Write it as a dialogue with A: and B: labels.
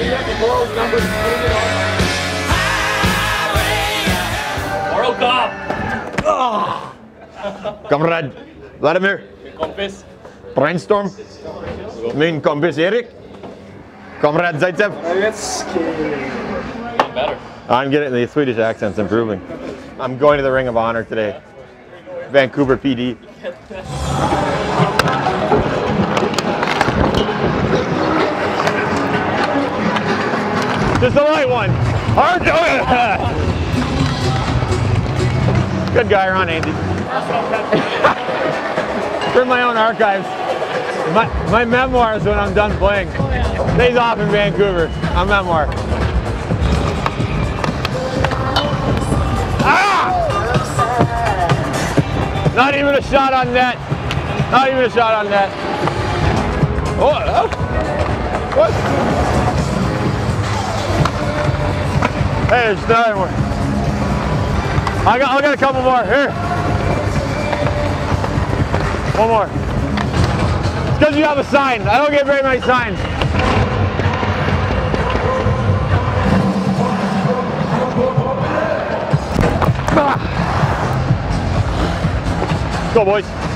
A: BoroCop!
B: Oh. Comrade Vladimir.
A: Compass.
B: Brainstorm. Main compass Eric. Comrade Zaitsev.
A: I'm better.
B: I'm getting the Swedish accent's improving. I'm going to the Ring of Honor today. Vancouver PD. Just the light one. Good guy, Ron Andy. For my own archives. My memoirs when I'm done playing. Stays off in Vancouver. A memoir. Ah! Not even a shot on net. Not even a shot on net. Oh, what? Hey, there's another one. I got a couple more. Here. One more. It's because you have a sign. I don't get very many signs. Ah. Let's go, boys.